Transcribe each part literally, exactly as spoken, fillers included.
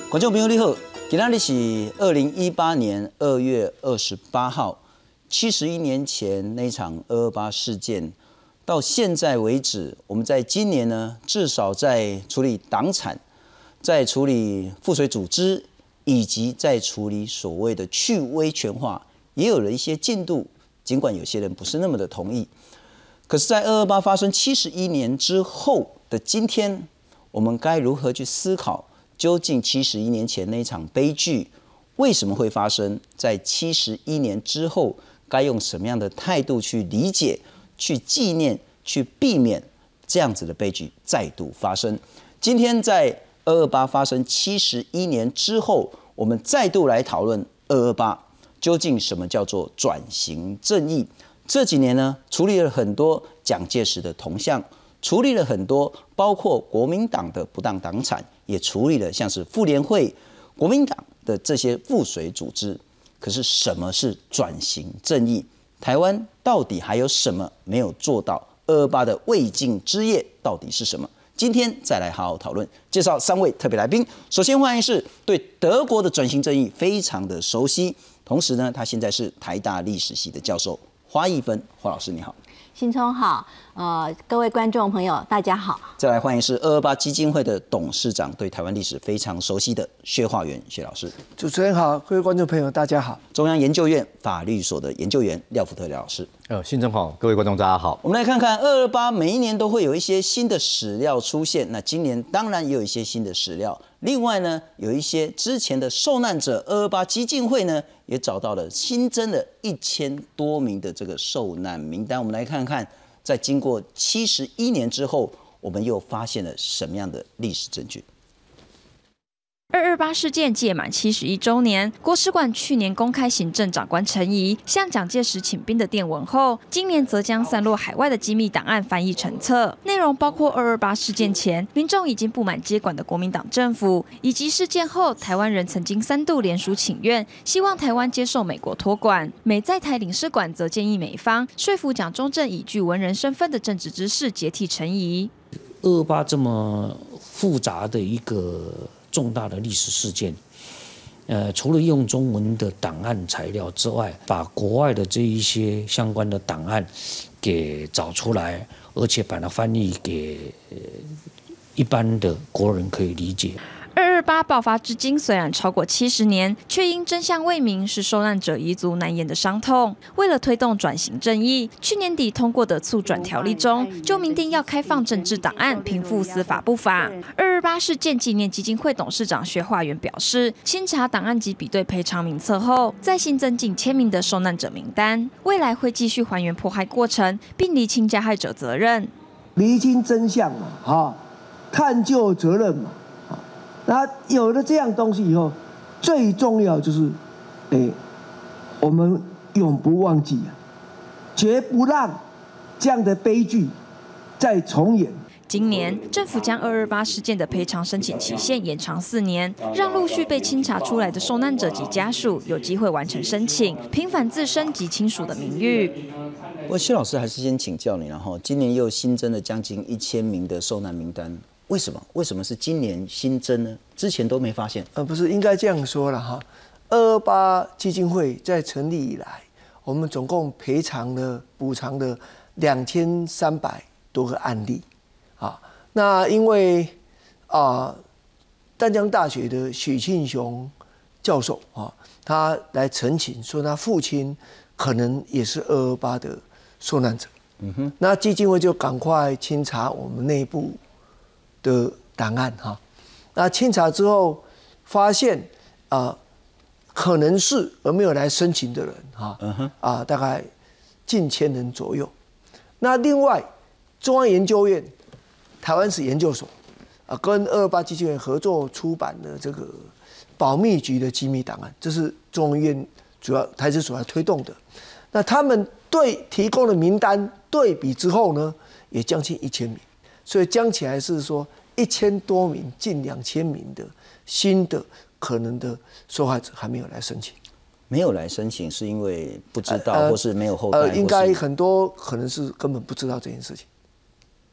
观众朋友你好，今天是二零一八年二月二十八号，七十一年前那场二二八事件，到现在为止，我们在今年呢，至少在处理党产，在处理附随组织，以及在处理所谓的去威权化，也有了一些进度。尽管有些人不是那么的同意，可是，在二二八发生七十一年之后的今天，我们该如何去思考？究竟七十一年前那场悲剧为什么会发生？在七十一年之后，该用什么样的态度去理解、去纪念、去避免这样子的悲剧再度发生？今天在二二八发生七十一年之后，我们再度来讨论二二八究竟什么叫做转型正义？这几年呢，处理了很多蒋介石的铜像，处理了很多包括国民党的不当党产。也处理了像是妇联会、国民党的这些附随组织。可是什么是转型正义？台湾到底还有什么没有做到？二二八的未尽之业到底是什么？今天再来好好讨论。介绍三位特别来宾。首先欢迎是对德国的转型正义非常的熟悉，同时呢，他现在是台大历史系的教授花艺芬。花老师你好。 新聪好，呃，各位观众朋友，大家好。 再来欢迎是二二八基金会的董事长，对台湾历史非常熟悉的薛化元薛老师。 主持人好，各位观众朋友，大家好。 中央研究院法律所的研究员廖福特廖老师。 呃，新正好，各位观众大家好。 我们来看看二二八，每一年都会有一些新的史料出现，那今年当然也有一些新的史料。另外呢，有一些之前的受难者二二八基金会呢，也找到了新增的一千多名的这个受难名单。我们来看看，在经过七十一年之后，我们又发现了什么样的历史证据？ 二二八事件届满七十一周年，国史馆去年公开行政长官陈仪向蒋介石请兵的电文后，今年则将散落海外的机密档案翻译成册，内容包括二二八事件前民众已经不满接管的国民党政府，以及事件后台湾人曾经三度联署请愿，希望台湾接受美国托管。美在台领事馆则建议美方说服蒋中正以具文人身份的政治知识接替陈仪。 二二八这么复杂的一个重大的历史事件，呃，除了用中文的档案材料之外，把国外的这一些相关的档案给找出来，而且把它翻译给、呃、一般的国人可以理解。 二二八爆发至今虽然超过七十年，却因真相未明，是受难者遗族难言的伤痛。为了推动转型正义，去年底通过的促转条例中，就明定要开放政治档案，平复司法不法。二二八事件纪念基金会董事长薛化元表示，清查档案及比对赔偿名册后，再新增近千名的受难者名单，未来会继续还原迫害过程，并厘清加害者责任。 厘清真相嘛，哈，探究责任嘛。那有了这样东西以后，最重要就是，哎，我们永不忘记啊，绝不让这样的悲剧再重演。 今年政府将二二八事件的赔偿申请期限延长四年，让陆续被清查出来的受难者及家属有机会完成申请，平反自身及亲属的名誉。 不过薛老师还是先请教你，然后今年又新增了将近一千名的受难名单。为什么？为什么是今年新增呢？之前都没发现。 呃，不是，应该这样说了哈。二二八基金会在成立以来，我们总共赔偿了、补偿了两千三百多个案例啊。那因为啊，淡江大学的许庆雄教授啊，他来陈情说他父亲可能也是二二八的受难者。嗯哼。那基金会就赶快清查我们内部的档案哈，那清查之后发现啊、呃，可能是而没有来申请的人哈，啊、呃，大概近千人左右。那另外，中央研究院台湾史研究所啊、呃，跟二二八基金会合作出版的这个保密局的机密档案，这是中研院主要台史所来推动的。那他们对提供的名单对比之后呢，也将近一千名。所以加起来是说一千多名，近两千名的新的可能的受害者还没有来申请， 没有来申请是因为不知道，呃、或是没有后代， 呃，应该很多可能是根本不知道这件事情。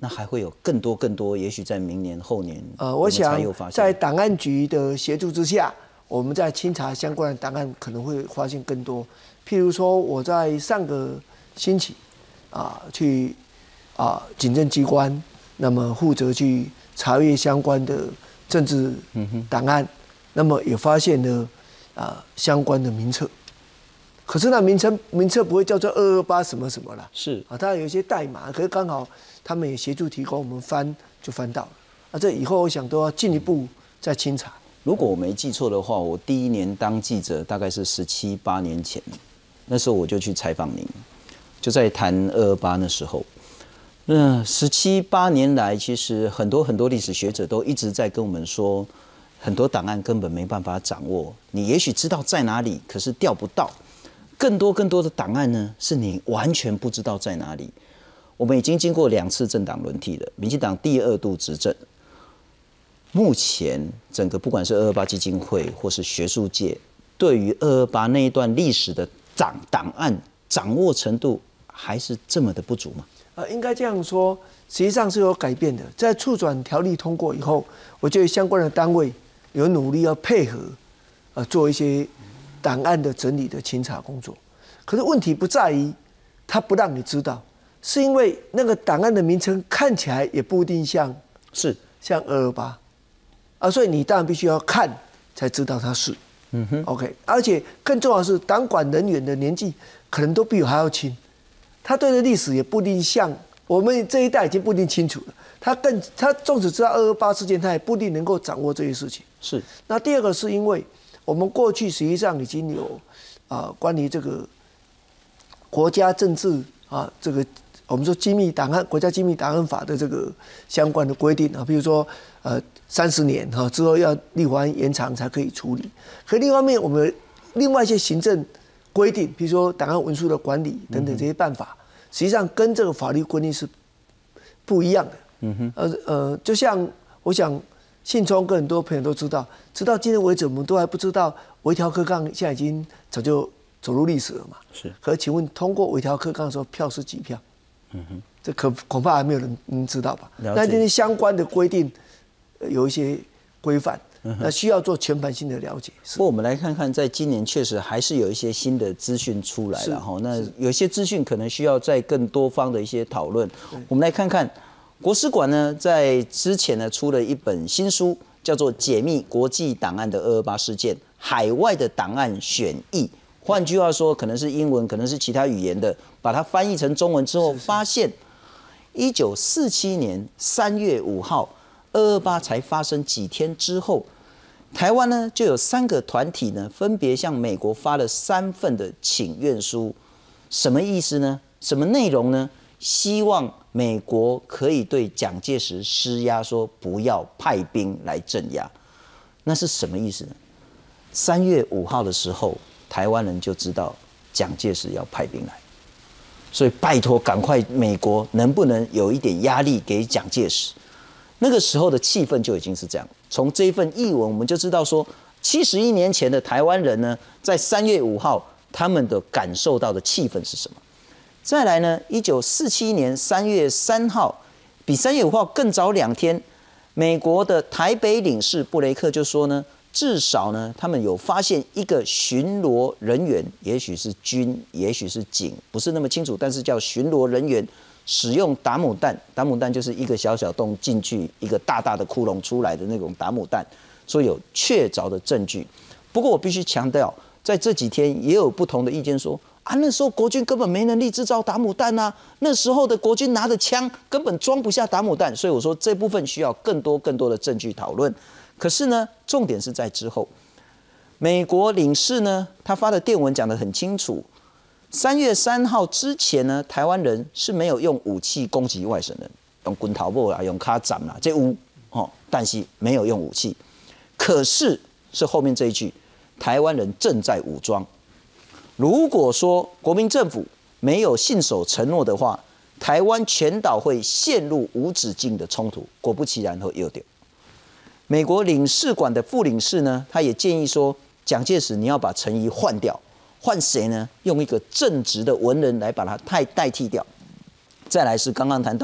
那还会有更多更多，也许在明年后年， 呃，我想才有发现在档案局的协助之下，我们在清查相关的档案可能会发现更多。譬如说，我在上个星期啊去啊警政机关，那么负责去查阅相关的政治档案，那么也发现了啊相关的名册。可是那名册名册不会叫做二二八什么什么啦， 是啊，它有一些代码，可是刚好他们也协助提供，我们翻就翻到了。啊，这以后我想都要进一步再清查。 如果我没记错的话，我第一年当记者大概是十七八年前，那时候我就去采访您，就在谈二二八那时候。那十七八年来，其实很多很多历史学者都一直在跟我们说，很多档案根本没办法掌握，你也许知道在哪里，可是调不到。更多更多的档案呢，是你完全不知道在哪里。我们已经经过两次政党轮替了，民进党第二度执政。目前整个不管是二二八基金会或是学术界，对于二二八那一段历史的档档案掌握程度，还是这么的不足吗？ 呃，应该这样说，实际上是有改变的。在促转条例通过以后，我觉得相关的单位有努力要配合，呃，做一些档案的整理的清查工作。可是问题不在于他不让你知道，是因为那个档案的名称看起来也不一定像是像二二八啊，所以你当然必须要看才知道它是。嗯哼 ，OK， 而且更重要的是，党管人员的年纪可能都比我还要轻，他对的历史也不一定像我们这一代已经不一定清楚了。他更他纵使知道二二八事件，他也不一定能够掌握这些事情。 是。 那第二个是因为我们过去实际上已经有啊、呃、关于这个国家政治啊这个我们说机密档案国家机密档案法的这个相关的规定啊，比如说呃三十年哈、啊、之后要立法院延长才可以处理。可另外一方面，我们另外一些行政规定，比如说档案文书的管理等等这些办法，实际上跟这个法律规定是不一样的。嗯哼，呃呃，就像我想。信聪跟很多朋友都知道，直到今天为止，我们都还不知道微调课纲现在已经早就走入历史了嘛。是。可请问，通过微调课纲的时候，票是几票？嗯哼，这可恐怕还没有人能知道吧？那这些相关的规定有一些规范，那需要做全盘性的了解。 不过我们来看看，在今年确实还是有一些新的资讯出来了哈。那有些资讯可能需要在更多方的一些讨论。我们来看看。国史馆呢，在之前呢出了一本新书，叫做《解密国际档案的二二八事件：海外的档案选译》。换句话说，可能是英文，可能是其他语言的，把它翻译成中文之后，发现一九四七年三月五号，二二八才发生几天之后，台湾呢就有三个团体呢，分别向美国发了三份的请愿书。什么意思呢？什么内容呢？希望美国可以对蒋介石施压，说不要派兵来镇压。那是什么意思呢？三月五号的时候，台湾人就知道蒋介石要派兵来，所以拜托赶快美国能不能有一点压力给蒋介石？那个时候的气氛就已经是这样。从这一份译文，我们就知道说，七十一年前的台湾人呢，在三月五号他们的感受到的气氛是什么？再来呢，一九四七年三月三号，比三月五号更早两天，美国的台北领事布雷克就说呢，至少呢，他们有发现一个巡逻人员，也许是军，也许是警，不是那么清楚，但是叫巡逻人员使用打母弹，打母弹就是一个小小洞进去一个大大的窟窿出来的那种打母弹，所以有确凿的证据。不过我必须强调，在这几天也有不同的意见说。啊，那时候国军根本没能力制造打母弹啊！那时候的国军拿的枪根本装不下打母弹，所以我说这部分需要更多更多的证据讨论。可是呢，重点是在之后，美国领事呢，他发的电文讲得很清楚，三月三号之前呢，台湾人是没有用武器攻击外省人，用棍头木啦，用卡斩啦，这有哦，但是没有用武器。可是是后面这一句，台湾人正在武装。如果说国民政府没有信守承诺的话，台湾全岛会陷入无止境的冲突。果不其然，会有点。美国领事馆的副领事呢，他也建议说，蒋介石你要把陈仪换掉，换谁呢？用一个正直的文人来把他代代替掉。再来是刚刚谈到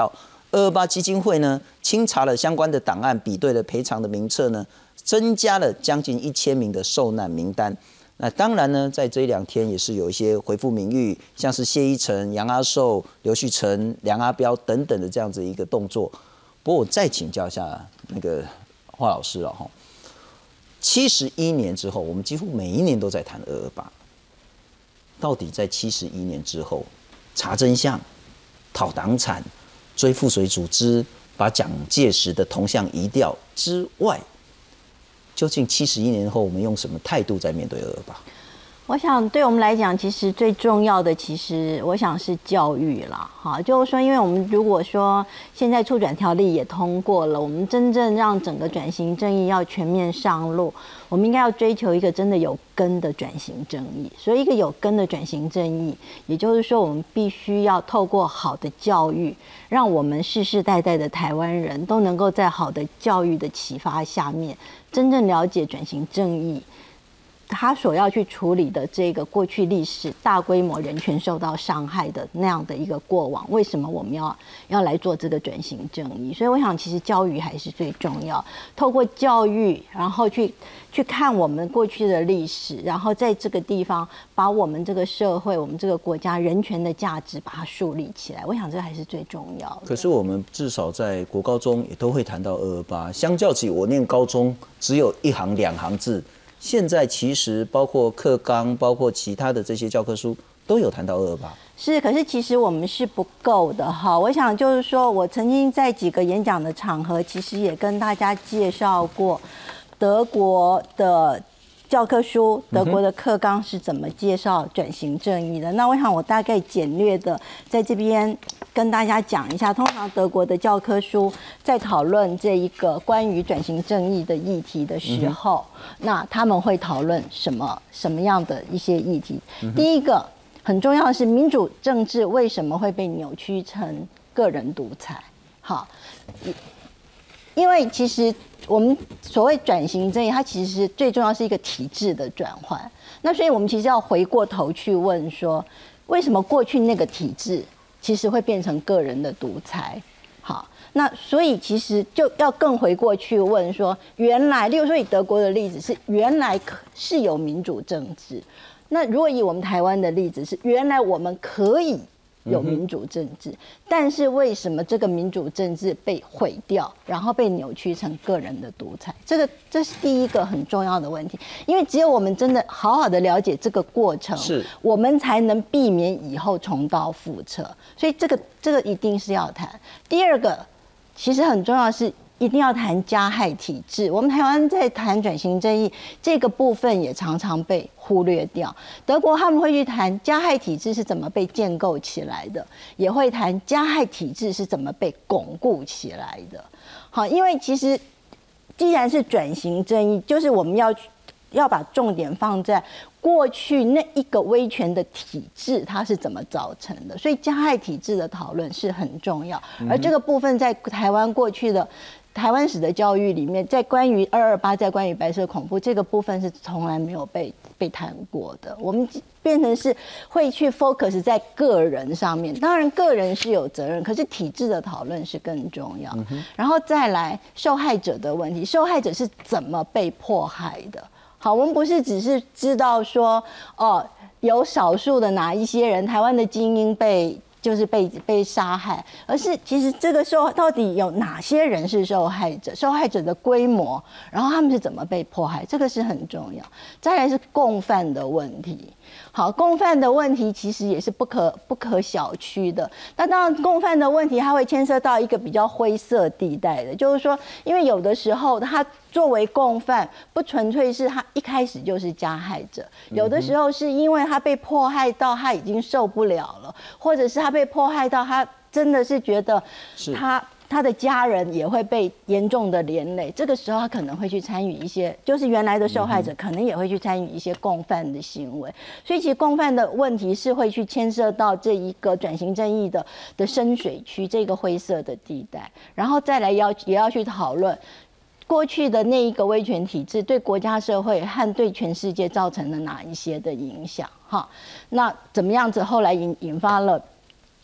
二二八基金会呢清查了相关的档案，比对了赔偿的名册呢，增加了将近一千名的受难名单。那当然呢，在这一两天也是有一些回复名誉，像是谢依晨、杨阿寿、刘旭成、梁阿彪等等的这样子一个动作。不过我再请教一下那个华老师了哈，七十一年之后，我们几乎每一年都在谈二二八，到底在七十一年之后，查真相、讨党产、追附随组织、把蒋介石的铜像移掉之外，究竟七十一年后我们用什么态度在面对二二八？ 我想对我们来讲，其实最重要的，其实我想是教育啦，哈，就是说，因为我们如果说现在促转条例也通过了，我们真正让整个转型正义要全面上路，我们应该要追求一个真的有根的转型正义。所以，一个有根的转型正义，也就是说，我们必须要透过好的教育，让我们世世代代的台湾人都能够在好的教育的启发下面，真正了解转型正义他所要去处理的这个过去历史大规模人权受到伤害的那样的一个过往，为什么我们要要来做这个转型正义？所以我想，其实教育还是最重要。透过教育，然后去去看我们过去的历史，然后在这个地方把我们这个社会、我们这个国家人权的价值把它树立起来。我想这还是最重要的。 可是我们至少在国高中也都会谈到二二八，相较起我念高中只有一行两行字。现在其实包括课纲，包括其他的这些教科书都有谈到二二八。 是，可是其实我们是不够的哈。我想就是说，我曾经在几个演讲的场合，其实也跟大家介绍过德国的教科书、德国的课纲是怎么介绍转型正义的。那我想我大概简略的在这边跟大家讲一下，通常德国的教科书在讨论这一个关于转型正义的议题的时候，嗯、那他们会讨论什么什么样的一些议题？嗯、第一个很重要的是，民主政治为什么会被扭曲成个人独裁？好，因为其实我们所谓转型正义，它其实最重要是一个体制的转换。那所以我们其实要回过头去问说，为什么过去那个体制其实会变成个人的独裁？好，那所以其实就要更回过去问说，原来，例如说以德国的例子是原来是有民主政治，那如果以我们台湾的例子是原来我们可以有民主政治，但是为什么这个民主政治被毁掉，然后被扭曲成个人的独裁？这个这是第一个很重要的问题，因为只有我们真的好好的了解这个过程，是我们才能避免以后重蹈覆辙。所以这个这个一定是要谈。第二个，其实很重要的是，一定要谈加害体制。我们台湾在谈转型正义这个部分也常常被忽略掉。德国他们会去谈加害体制是怎么被建构起来的，也会谈加害体制是怎么被巩固起来的。好，因为其实既然是转型正义，就是我们要要把重点放在过去那一个威权的体制它是怎么造成的，所以加害体制的讨论是很重要。而这个部分在台湾过去的台湾史的教育里面，在关于二二八，在关于白色恐怖这个部分是从来没有被被谈过的。我们变成是会去 focus 在个人上面，当然个人是有责任，可是体制的讨论是更重要。嗯、然后再来受害者的问题，受害者是怎么被迫害的？好，我们不是只是知道说，哦，有少数的哪一些人，台湾的精英被就是被被杀害，而是其实这个受到底有哪些人是受害者，受害者的规模，然后他们是怎么被迫害，这个是很重要。再来是共犯的问题。好，共犯的问题其实也是不可不可小觑的。那当然，共犯的问题它会牵涉到一个比较灰色地带的，就是说，因为有的时候他作为共犯，不纯粹是他一开始就是加害者，有的时候是因为他被迫害到他已经受不了了，或者是他被迫害到他真的是觉得他。他的家人也会被严重的连累，这个时候他可能会去参与一些，就是原来的受害者可能也会去参与一些共犯的行为，所以其实共犯的问题是会去牵涉到这一个转型正义的的深水区，这个灰色的地带，然后再来要也要去讨论过去的那一个威权体制对国家社会和对全世界造成了哪一些的影响哈？那怎么样子后来引引发了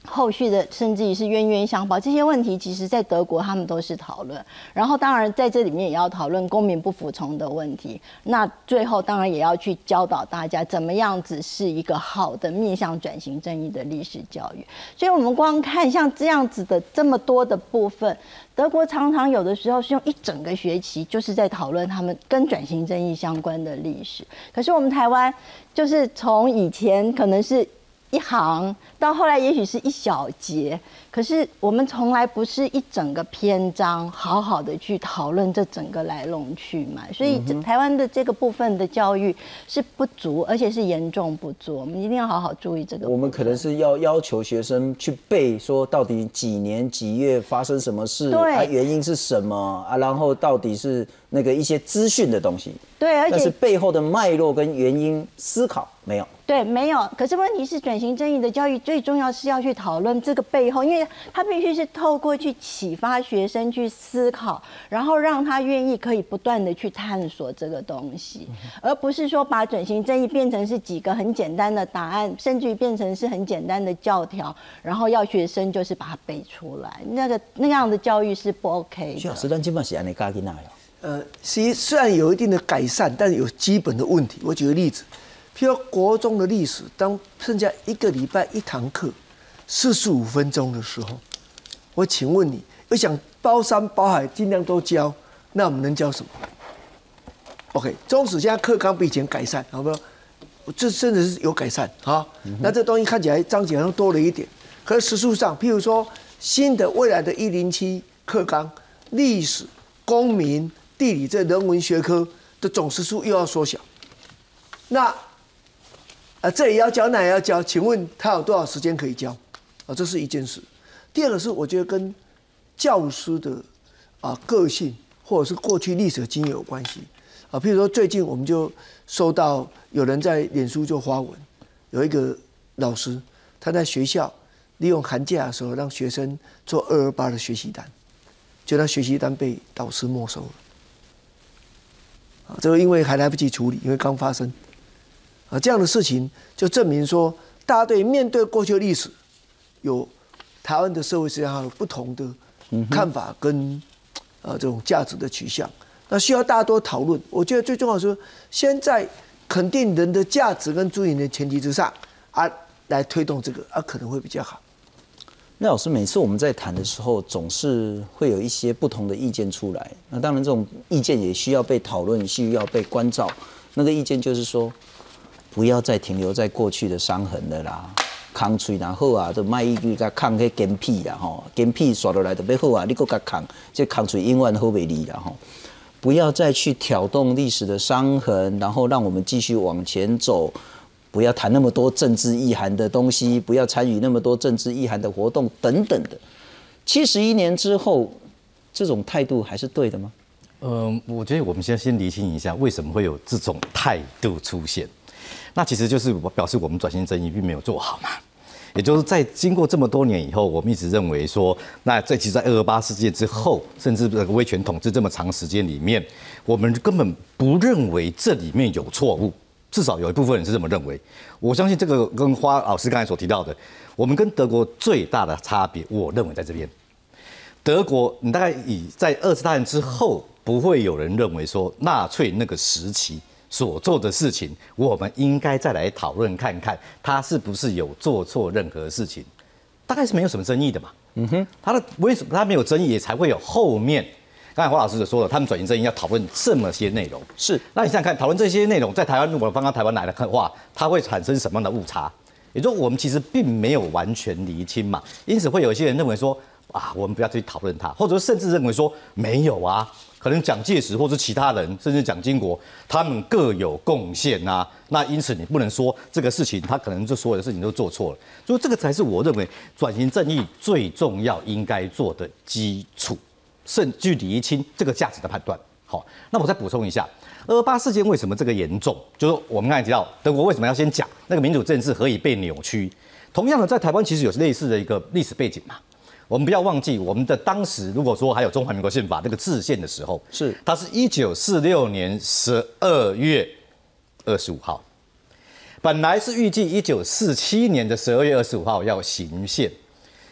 后续的甚至于是冤冤相报这些问题，其实在德国他们都是讨论，然后当然在这里面也要讨论公民不服从的问题。那最后当然也要去教导大家怎么样子是一个好的面向转型正义的历史教育。所以我们光看像这样子的这么多的部分，德国常常有的时候是用一整个学期就是在讨论他们跟转型正义相关的历史。可是我们台湾就是从以前可能是一行到后来也许是一小节，可是我们从来不是一整个篇章好好的去讨论这整个来龙去脉，所以台湾的这个部分的教育是不足，而且是严重不足，我们一定要好好注意这个。 我们可能是要要求学生去背，说到底几年几月发生什么事，啊，原因是什么啊，然后到底是那个一些资讯的东西。 对，而且但是背后的脉络跟原因思考没有。 对，没有。可是问题是，转型正义的教育最重要是要去讨论这个背后，因为它必须是透过去启发学生去思考，然后让他愿意可以不断的去探索这个东西，而不是说把转型正义变成是几个很简单的答案，甚至于变成是很简单的教条，然后要学生就是把它背出来，那个那样的教育是不 OK 的。 徐老师，咱基本是安尼教囡仔哟。 呃，其实虽然有一定的改善，但有基本的问题。我举个例子，譬如国中的历史，当剩下一个礼拜一堂课，四十五分钟的时候，我请问你，我想包山包海尽量都教，那我们能教什么 ？OK， 中史现在课纲比以前改善，好不好？这真的是有改善啊。嗯、那这东西看起来章节好像多了一点，可是实际上，譬如说新的未来的一零七课纲，历史、公民、地理这人文学科的总时数又要缩小，那啊这也要教，那也要教，请问他有多少时间可以教？啊，这是一件事。第二个是我觉得跟教师的啊个性或者是过去历史的经验有关系啊。譬如说最近我们就收到有人在脸书就发文，有一个老师他在学校利用寒假的时候让学生做二二八的学习单，就他学习单被导师没收了。啊，这个因为还来不及处理，因为刚发生，啊，这样的事情就证明说，大家对面对过去的历史，有台湾的社会实际上有不同的看法跟呃这种价值的取向，那需要大家多讨论。我觉得最重要的是，先在肯定人的价值跟尊严的前提之上啊，来推动这个啊，可能会比较好。 那老师，每次我们在谈的时候，总是会有一些不同的意见出来。那当然，这种意见也需要被讨论，需要被关照。那个意见就是说，不要再停留在过去的伤痕了啦。空嘴然后啊，就卖一句甲空迄根屁啦吼，根屁刷落来就要好啊，你搁甲空，这空嘴永远好袂离啦吼。不要再去挑动历史的伤痕，然后让我们继续往前走。不要谈那么多政治意涵的东西，不要参与那么多政治意涵的活动等等的。七十一年之后，这种态度还是对的吗？ 嗯，我觉得我们先先厘清一下，为什么会有这种态度出现？那其实就是表示我们转型正义并没有做好嘛。也就是在经过这么多年以后，我们一直认为说，那在其实在二二八事件之后，甚至这个威权统治这么长时间里面，我们根本不认为这里面有错误。至少有一部分人是这么认为，我相信这个跟花老师刚才所提到的，我们跟德国最大的差别，我认为在这边。德国，你大概以在二次大战之后，不会有人认为说纳粹那个时期所做的事情，我们应该再来讨论看看，他是不是有做错任何事情，大概是没有什么争议的嘛。嗯哼，他的为什么他没有争议，也才会有后面。刚才花老师就说了，他们转型正义要讨论这么些内容，是。那你想想看，讨论这些内容，在台湾如果放到台湾来的话，它会产生什么样的误差？也就是我们其实并没有完全厘清嘛，因此会有一些人认为说，啊，我们不要去讨论它，或者甚至认为说没有啊，可能蒋介石或是其他人，甚至蒋经国，他们各有贡献啊，那因此你不能说这个事情他可能就所有的事情都做错了，所以这个才是我认为转型正义最重要应该做的基础。甚至厘清这个价值的判断。好，那我再补充一下，二二八事件为什么这个严重？就是我们刚才提到，德国为什么要先讲那个民主政治何以被扭曲？同样的，在台湾其实有类似的一个历史背景嘛。我们不要忘记，我们的当时如果说还有中华民国宪法那个制宪的时候，是它是一九四六年十二月二十五号，本来是预计一九四七年的十二月二十五号要行宪。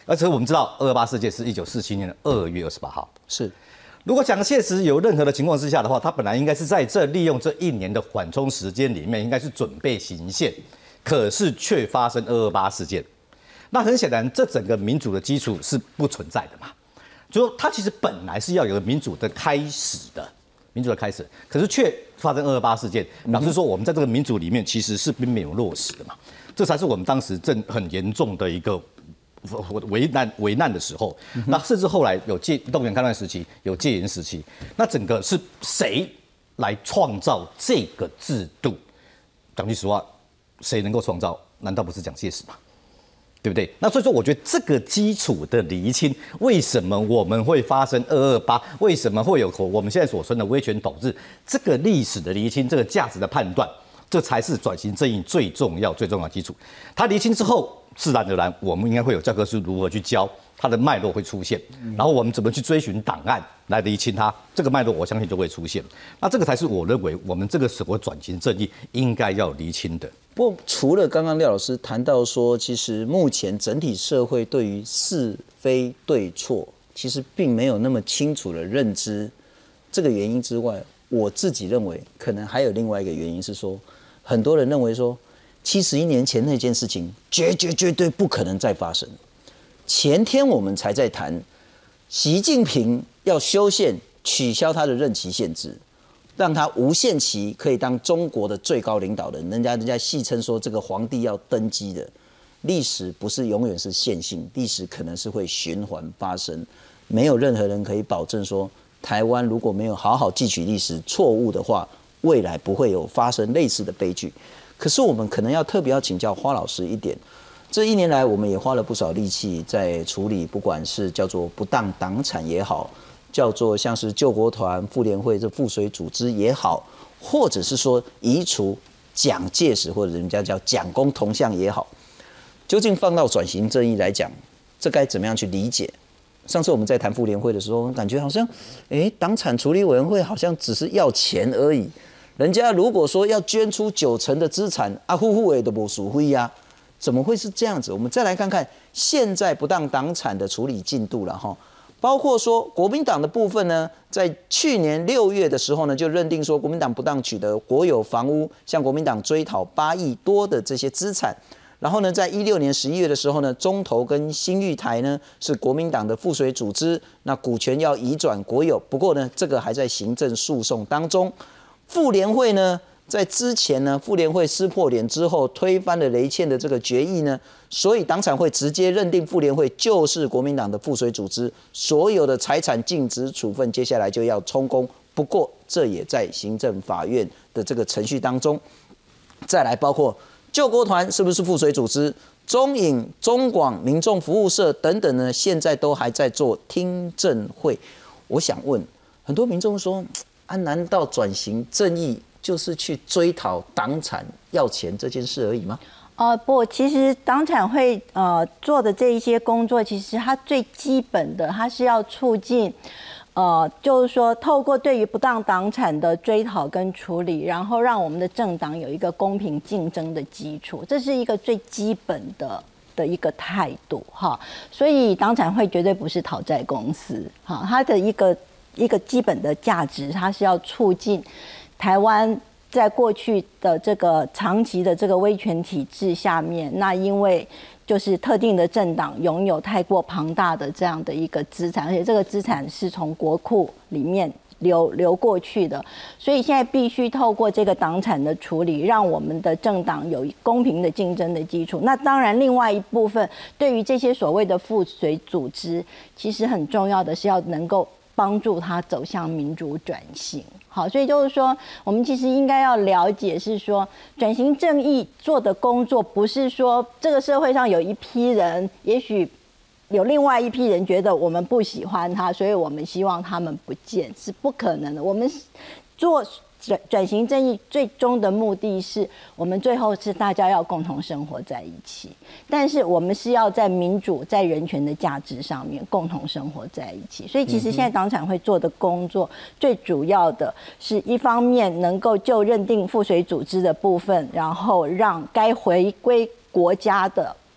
而且我们知道二二八事件是一九四七年的二月二十八号。 是， 如果蒋介石有任何的情况之下的话，他本来应该是在这利用这一年的缓冲时间里面，应该是准备行宪，可是却发生二二八事件。那很显然，这整个民主的基础是不存在的嘛。就说它其实本来是要有个民主的开始的，民主的开始，可是却发生二二八事件，表示说我们在这个民主里面其实是并没有落实的嘛。这才是我们当时正很严重的一个危难危难的时候。那甚至后来有戒动员戡乱时期，有戒严时期，那整个是谁来创造这个制度？讲句实话，谁能够创造？难道不是蒋介石吗？对不对？那所以说，我觉得这个基础的厘清，为什么我们会发生二二八？为什么会有我们现在所说的威权统治？这个历史的厘清，这个价值的判断，这才是转型正义最重要、最重要的基础。它厘清之后，自然而然，我们应该会有教科书如何去教，它的脉络会出现，然后我们怎么去追寻档案来厘清它，这个脉络我相信就会出现。那这个才是我认为我们这个时候转型正义应该要厘清的。 不过，除了刚刚廖老师谈到说，其实目前整体社会对于是非对错，其实并没有那么清楚的认知，这个原因之外，我自己认为可能还有另外一个原因是说，很多人认为说，七十一年前那件事情绝绝绝对不可能再发生。前天我们才在谈，习近平要修宪，取消他的任期限制。让他无限期可以当中国的最高领导人，人家人家戏称说这个皇帝要登基的，历史不是永远是线性，历史可能是会循环发生，没有任何人可以保证说台湾如果没有好好汲取历史错误的话，未来不会有发生类似的悲剧。可是我们可能要特别要请教花老师一点，这一年来我们也花了不少力气在处理，不管是叫做不当党产也好，叫做像是救国团、妇联会这附随组织也好，或者是说移除蒋介石或者人家叫蒋公铜像也好，究竟放到转型正义来讲，这该怎么样去理解？上次我们在谈妇联会的时候，感觉好像，哎，党产处理委员会好像只是要钱而已。人家如果说要捐出九成的资产，啊，户户也都不属灰呀，怎么会是这样子？我们再来看看现在不当党产的处理进度了哈。包括说国民党的部分呢，在去年六月的时候呢，就认定说国民党不当取得国有房屋，向国民党追讨八亿多的这些资产。然后呢，在一六年十一月的时候呢，中投跟新玉台呢是国民党的附随组织，那股权要移转国有。不过呢，这个还在行政诉讼当中。妇联会呢，在之前呢，妇联会撕破脸之后，推翻了雷倩的这个决议呢，所以党产会直接认定妇联会就是国民党的附随组织，所有的财产禁止处分，接下来就要充公。不过这也在行政法院的这个程序当中。再来包括救国团是不是附随组织，中影、中广、民众服务社等等呢，现在都还在做听证会。我想问，很多民众说，啊，难道转型正义就是去追讨党产要钱这件事而已吗？ 呃，不，其实党产会呃做的这一些工作，其实它最基本的，它是要促进，呃，就是说透过对于不当党产的追讨跟处理，然后让我们的政党有一个公平竞争的基础，这是一个最基本的的一个态度哈。所以党产会绝对不是讨债公司哈，它的一个一个基本的价值，它是要促进台湾在过去的这个长期的这个威权体制下面，那因为就是特定的政党拥有太过庞大的这样的一个资产，而且这个资产是从国库里面流流过去的，所以现在必须透过这个党产的处理，让我们的政党有公平的竞争的基础。那当然，另外一部分对于这些所谓的附随组织，其实很重要的是要能够帮助它走向民主转型。好，所以就是说，我们其实应该要了解，是说转型正义做的工作，不是说这个社会上有一批人，也许有另外一批人觉得我们不喜欢他，所以我们希望他们不见，是不可能的。我们做转转型正义最终的目的是，我们最后是大家要共同生活在一起，但是我们是要在民主、在人权的价值上面共同生活在一起。所以，其实现在党产会做的工作，最主要的是一方面能够就认定附随组织的部分，然后让该回归国家的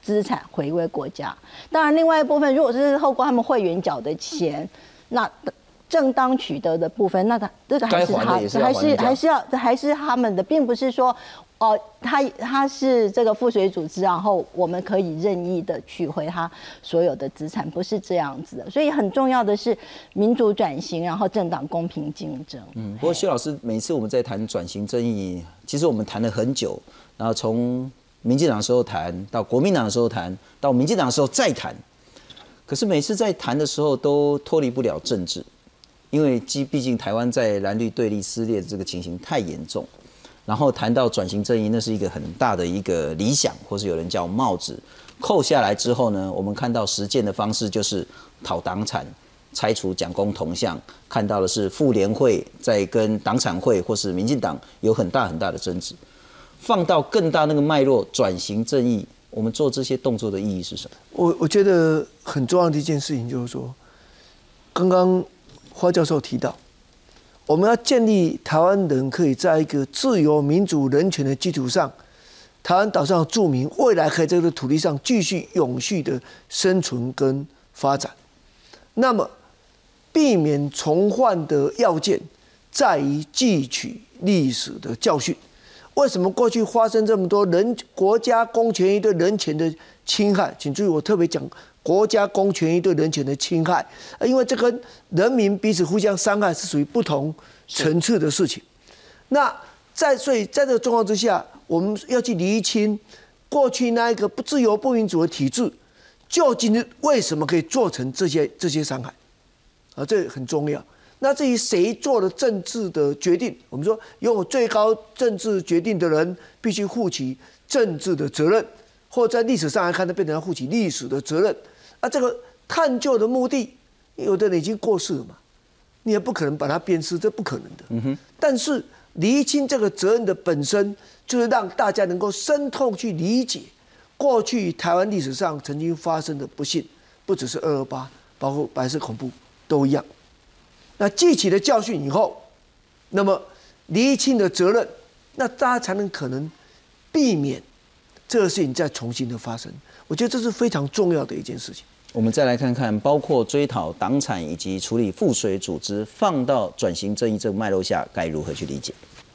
资产回归国家。当然，另外一部分如果是透过他们会员缴的钱，那正当取得的部分，那他这个还是他还是还是要还是他们的，并不是说哦，他他是这个附随组织，然后我们可以任意的取回他所有的资产，不是这样子的。所以很重要的是民主转型，然后政党公平竞争。 嗯，不过薛老师，每次我们在谈转型正义，其实我们谈了很久，然后从民进党的时候谈到国民党的时候谈到民进党的时候再谈，可是每次在谈的时候都脱离不了政治。因为毕竟台湾在蓝绿对立撕裂的这个情形太严重，然后谈到转型正义，那是一个很大的一个理想，或是有人叫帽子，扣下来之后呢，我们看到实践的方式就是讨党产、拆除蒋公铜像，看到的是妇联会在跟党产会或是民进党有很大很大的争执。放到更大那个脉络，转型正义，我们做这些动作的意义是什么？ 我我觉得很重要的一件事情就是说，刚刚花教授提到，我们要建立台湾人可以在一个自由、民主、人权的基础上，台湾岛上的住民未来可以在这个土地上继续永续的生存跟发展。那么，避免重犯的要件在于汲取历史的教训。为什么过去发生这么多人国家公权力对人权的侵害？请注意，我特别讲国家公权力对人权的侵害，因为这跟人民彼此互相伤害是属于不同层次的事情。那在所以在这个状况之下，我们要去厘清过去那一个不自由不民主的体制，究竟为什么可以做成这些这些伤害？啊，这很重要。那至于谁做了政治的决定，我们说拥有最高政治决定的人必须负起政治的责任，或者在历史上来看，它变成要负起历史的责任。啊，这个探究的目的，有的人已经过世了嘛，你也不可能把它鞭尸，这不可能的。嗯哼。但是厘清这个责任的本身，就是让大家能够深透去理解过去台湾历史上曾经发生的不幸，不只是二二八，包括白色恐怖都一样。那记起了教训以后，那么厘清的责任，那大家才能可能避免这个事情再重新的发生。我觉得这是非常重要的一件事情。 我们再来看看，包括追讨党产以及处理附随组织，放到转型正义这个脉络下，该如何去理解？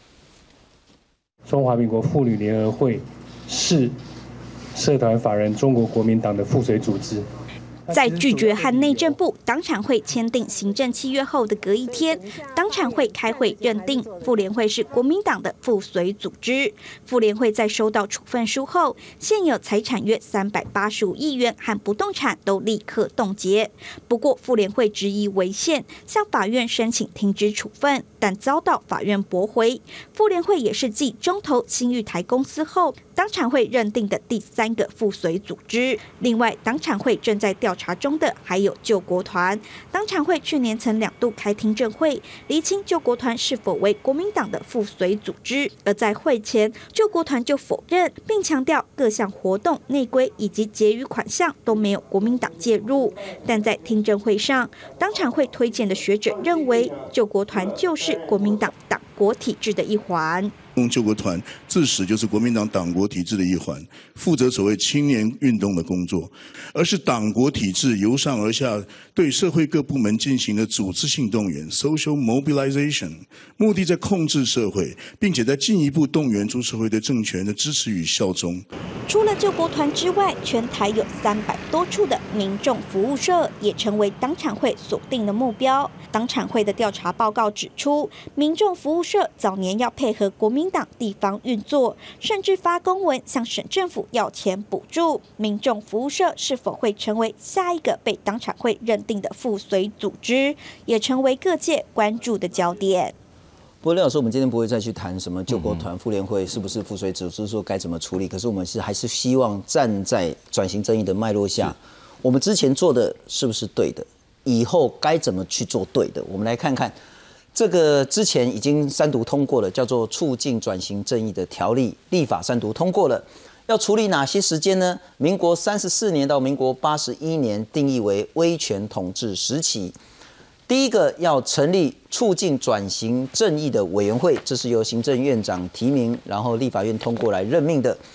中华民国妇女联合会是社团法人中国国民党的附随组织。 在拒绝和内政部党产会签订行政契约后的隔一天，党产会开会认定妇联会是国民党的附随组织。妇联会在收到处分书后，现有财产约三百八十五亿元和不动产都立刻冻结。不过，妇联会质疑违宪，向法院申请停止处分，但遭到法院驳回。妇联会也是继中投新玉台公司后，党产会认定的第三个附随组织。另外，党产会正在调查中的还有救国团。党产会去年曾两度开听证会，厘清救国团是否为国民党的附随组织。而在会前，救国团就否认，并强调各项活动内规以及结余款项都没有国民党介入。但在听证会上，党产会推荐的学者认为，救国团就是国民党党国体制的一环。 救国团自始就是国民党党国体制的一环，负责所谓青年运动的工作，而是党国体制由上而下对社会各部门进行的组织性动员 （social mobilization）， 目的在控制社会，并且在进一步动员出社会对政权的支持与效忠。 除了救国团之外，全台有三百多处的民众服务社也成为党产会锁定的目标。党产会的调查报告指出，民众服务社早年要配合国民党地方运作，甚至发公文向省政府要钱补助。民众服务社是否会成为下一个被党产会认定的附随组织，也成为各界关注的焦点。 不过廖老师，我们今天不会再去谈什么救国团、妇联会是不是附随组织，说该怎么处理。可是我们是还是希望站在转型正义的脉络下，我们之前做的是不是对的？以后该怎么去做对的？我们来看看这个之前已经三读通过了，叫做《促进转型正义的条例》，立法三读通过了。要处理哪些时间呢？民国三十四年到民国八十一年定义为威权统治时期。第一个要成立促进转型正义的委员会，这是由行政院长提名，然后立法院通过来任命的。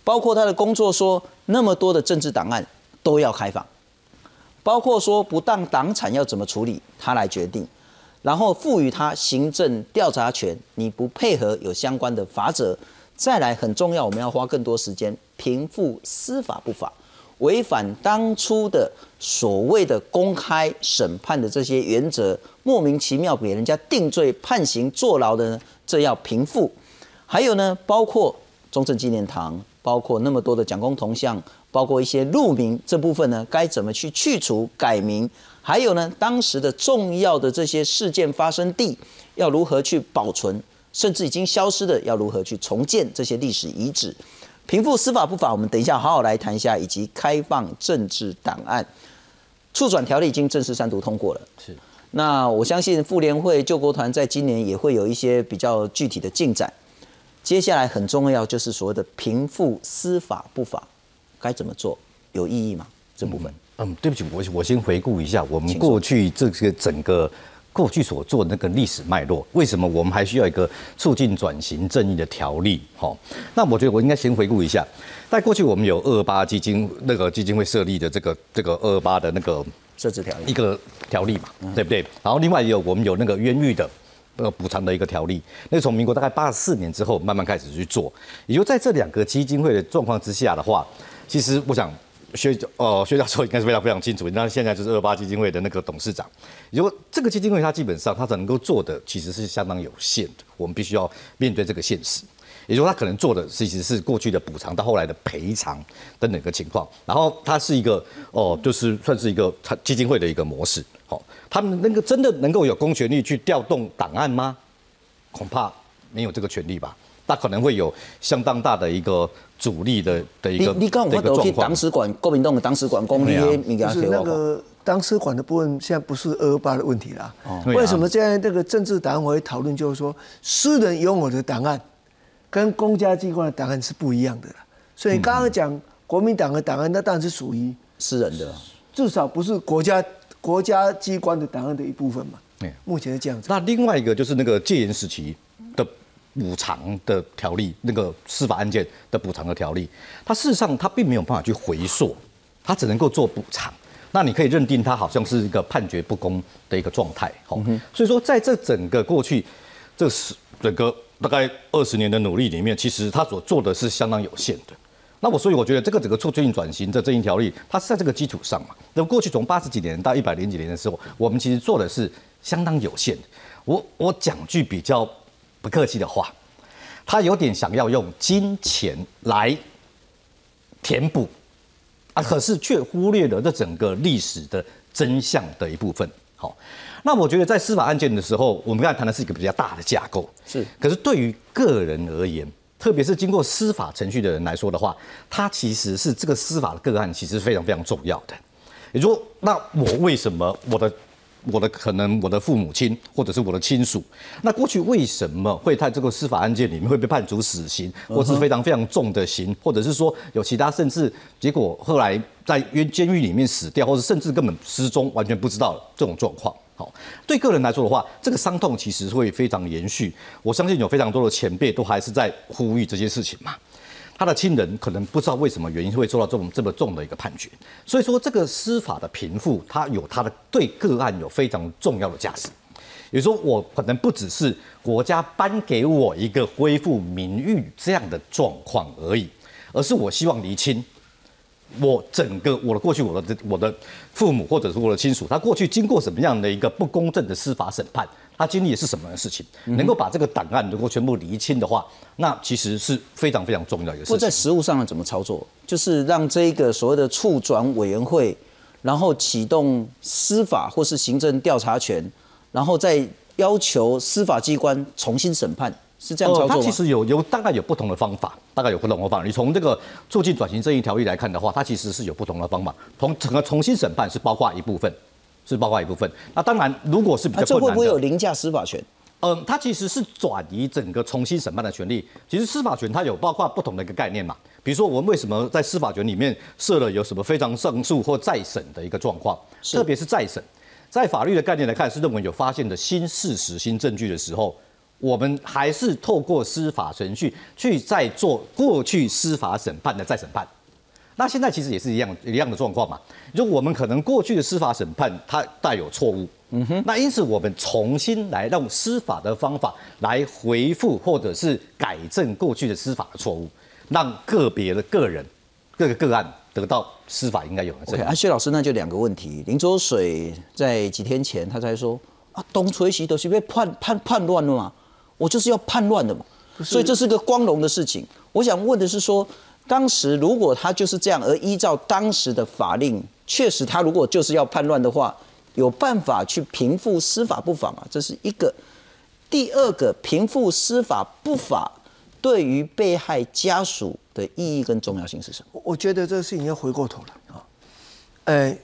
包括他的工作说那么多的政治档案都要开放，包括说不当党产要怎么处理，他来决定，然后赋予他行政调查权，你不配合有相关的罚则。再来很重要，我们要花更多时间平复司法不法，违反当初的所谓的公开审判的这些原则，莫名其妙给人家定罪、判刑、坐牢的呢，这要平复。还有呢，包括中正纪念堂，包括那么多的蒋公铜像，包括一些路名这部分呢，该怎么去去除、改名？还有呢，当时的重要的这些事件发生地要如何去保存？甚至已经消失的，要如何去重建这些历史遗址？平复司法不法，我们等一下好好来谈一下，以及开放政治档案。促转条例已经正式三读通过了， 是。 那我相信妇联会救国团在今年也会有一些比较具体的进展。接下来很重要就是所谓的平复司法不法，该怎么做？有意义吗？这部分？ 嗯，对不起，我我先回顾一下我们过去这个整个。过去所做的那个历史脉络，为什么我们还需要一个促进转型正义的条例？好，那我觉得我应该先回顾一下，在过去我们有二二八基金那个基金会设立的这个这个二二八的那个设置条例一个条例嘛，对不对？然后另外也有我们有那个冤狱的呃补偿的一个条例，那从民国大概八十四年之后慢慢开始去做，也就在这两个基金会的状况之下的话，其实我想。薛呃薛教授应该是非常非常清楚，那现在就是二八基金会的那个董事长。如果这个基金会它基本上它能够做的其实是相当有限的，我们必须要面对这个现实。也就是说，它可能做的其实是过去的补偿到后来的赔偿等等个情况。然后它是一个哦、呃，就是算是一个基金会的一个模式。好、哦，他们那个真的能够有公权力去调动档案吗？恐怕没有这个权利吧。它可能会有相当大的一个阻力的的一个你你刚我都去党史馆，国民党的党史馆公立的物件就是那个党史馆的部分，现在不是二二八的问题啦。哦、为什么现在这个政治档案会讨论，就是说私人拥有的档案跟公家机关的档案是不一样的啦。所以你刚刚讲国民党的档案，那当然是属于私人的， 至少不是国家国家机关的档案的一部分嘛。目前是这样子。 那另外一个就是那个戒严时期的。补偿的条例，那个司法案件的补偿的条例，它事实上它并没有办法去回溯，它只能够做补偿。那你可以认定它好像是一个判决不公的一个状态。好、嗯，所以说在这整个过去这十整个大概二十年的努力里面，其实它所做的是相当有限的。那我所以我觉得这个整个促进转型的正义条例，它是在这个基础上嘛。那过去从八十几年到一百零几年的时候，我们其实做的是相当有限的。我我讲句比较。不客气的话，他有点想要用金钱来填补啊，可是却忽略了这整个历史的真相的一部分。好，那我觉得在司法案件的时候，我们刚才谈的是一个比较大的架构， 是。 可是对于个人而言，特别是经过司法程序的人来说的话，他其实是这个司法的个案，其实非常非常重要的。也就是说，那我为什么我的？我的可能我的父母亲或者是我的亲属，那过去为什么会在这个司法案件里面会被判处死刑，或是非常非常重的刑，或者是说有其他甚至结果后来在监狱里面死掉，或者甚至根本失踪，完全不知道这种状况。好，对个人来说的话，这个伤痛其实会非常延续。我相信有非常多的前辈都还是在呼吁这些事情嘛。他的亲人可能不知道为什么原因会受到这种这么重的一个判决，所以说这个司法的平复，它有它的对个案有非常重要的价值。也就是说，我可能不只是国家颁给我一个恢复名誉这样的状况而已，而是我希望厘清我整个我的过去我的我的父母或者是我的亲属，他过去经过什么样的一个不公正的司法审判。他经历的是什么样的事情？能够把这个档案能够全部厘清的话，那其实是非常非常重要的一个事情。 不在实务上怎么操作？就是让这个所谓的促转委员会，然后启动司法或是行政调查权，然后再要求司法机关重新审判，是这样操作吗？ 呃、它其实有有大概有不同的方法，大概有不同的方法。你从这个促进转型正义条例来看的话，它其实是有不同的方法。从整个重新审判是包括一部分。是包括一部分，那当然，如果是比较困难的， 这会不会有凌驾司法权？ 嗯，它其实是转移整个重新审判的权利。其实司法权它有包括不同的一个概念嘛，比如说我们为什么在司法权里面设了有什么非常上诉或再审的一个状况，特别是再审，在法律的概念来看，是认为有发现的新事实、新证据的时候， 我们还是透过司法程序去再做过去司法审判的再审判。那现在其实也是一样一样的状况嘛，就我们可能过去的司法审判它带有错误，嗯哼，那因此我们重新来用司法的方法来回复或者是改正过去的司法的错误，让个别的个人各个个案得到司法应该有的正义。 OK， 啊，薛老师，那就两个问题。林濁水在几天前他才说啊，东吹西都是被叛叛叛乱了嘛，我就是要叛乱的嘛，所以这是个光荣的事情。我想问的是说，当时如果他就是这样，而依照当时的法令，确实他如果就是要叛乱的话，有办法去平复司法不法嘛？这是一个。第二个，平复司法不法对于被害家属的意义跟重要性是什么？ 我觉得这个事情要回过头来啊，呃，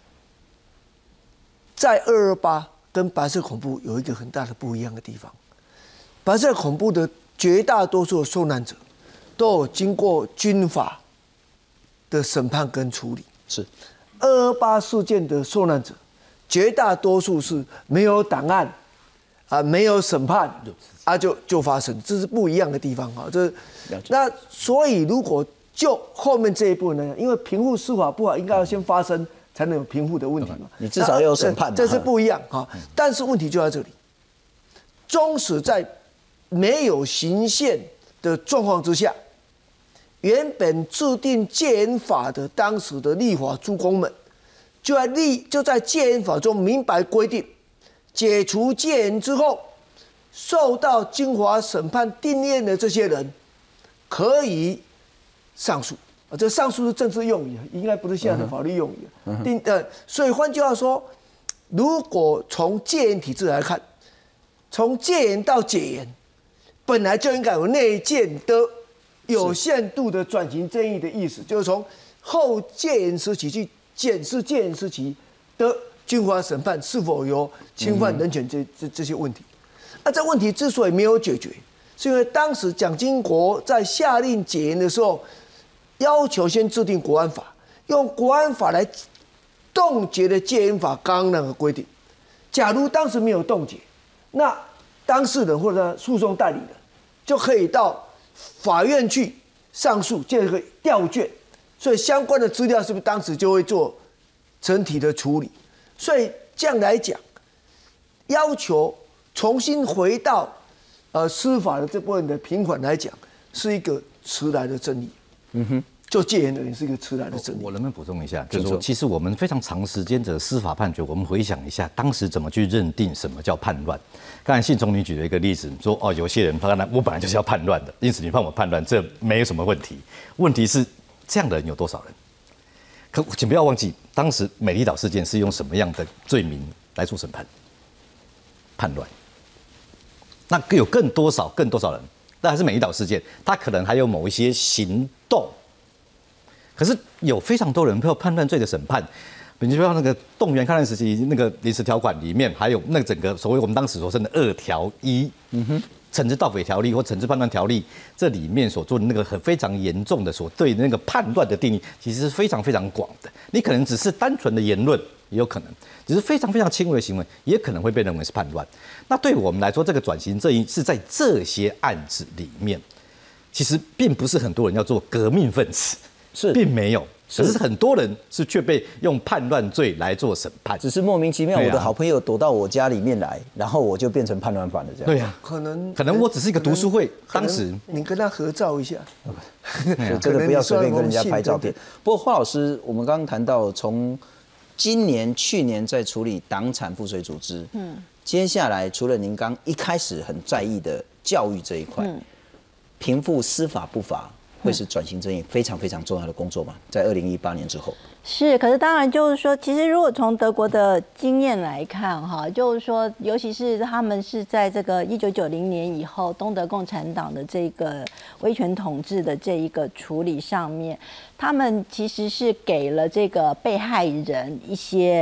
在二二八跟白色恐怖有一个很大的不一样的地方，白色恐怖的绝大多数的受难者都有经过军法的审判跟处理， 是二二八事件的受难者，绝大多数是没有档案啊，没有审判啊就就发生，这是不一样的地方啊。这那所以如果就后面这一步呢，因为平复司法不法应该要先发生，才能有平复的问题嘛。 你至少要有审判， 这是不一样啊。但是问题就在这里，纵使在没有刑宪的状况之下，原本制定戒严法的当时的立法诸公们，就在立就在戒严法中明白规定，解除戒严之后，受到军法审判定谳的这些人，可以上诉啊。这上诉是政治用语，应该不是现在的法律用语。嗯、定呃，所以换句话说，如果从戒严体制来看，从戒严到解严，本来就应该有内建的有限度的转型正义的意思，就是从后戒严时期去检视戒严时期的军法审判是否有侵犯人权这这这些问题。那这问题之所以没有解决，是因为当时蒋经国在下令解严的时候，要求先制定国安法，用国安法来冻结了戒严法刚刚那个规定。假如当时没有冻结，那当事人或者诉讼代理人就可以到法院去上诉，这个调卷，所以相关的资料是不是当时就会做整体的处理？所以这样来讲，要求重新回到呃司法的这部分的平缓来讲，是一个迟来的正义。嗯哼。就戒严而言是一个迟来的正义。 我能不能补充一下？就是说，其实我们非常长时间的司法判决，我们回想一下，当时怎么去认定什么叫叛乱？刚才信聪你举了一个例子，说哦，有些人他我本来就是要叛乱的，因此你判我叛乱，这没有什么问题。问题是这样的人有多少人？可请不要忘记，当时美丽岛事件是用什么样的罪名来做审判？叛乱。那有更多少更多少人？但还是美丽岛事件，他可能还有某一些行动。可是有非常多人会有叛乱罪的审判，比如说那个动员抗战时期那个临时条款里面，还有那个整个所谓我们当时所称的二条一，嗯哼，惩治盗匪条例或惩治叛乱条例，这里面所做的那个很非常严重的所对那个叛乱的定义，其实是非常非常广的。你可能只是单纯的言论，也有可能，只是非常非常轻微的行为，也可能会被认为是叛乱。那对我们来说，这个转型正义是在这些案子里面，其实并不是很多人要做革命分子。是，并没有，可是很多人是却被用叛乱罪来做审判， 只是莫名其妙，我的好朋友躲到我家里面来，然后我就变成叛乱犯了，这样。 对呀， 可能可能我只是一个读书会，当时你跟他合照一下， 这个不要随便跟人家拍照片。不过华老师，我们刚刚谈到从今年、去年在处理党产赋税组织，嗯，接下来除了您刚一开始很在意的教育这一块，嗯，平复司法不法。会是转型正义非常非常重要的工作嘛？在二零一八年之后， 是。可是当然就是说，其实如果从德国的经验来看，哈，就是说，尤其是他们是在这个一九九零年以后，东德共产党的这个威权统治的这一个处理上面，他们其实是给了这个被害人一些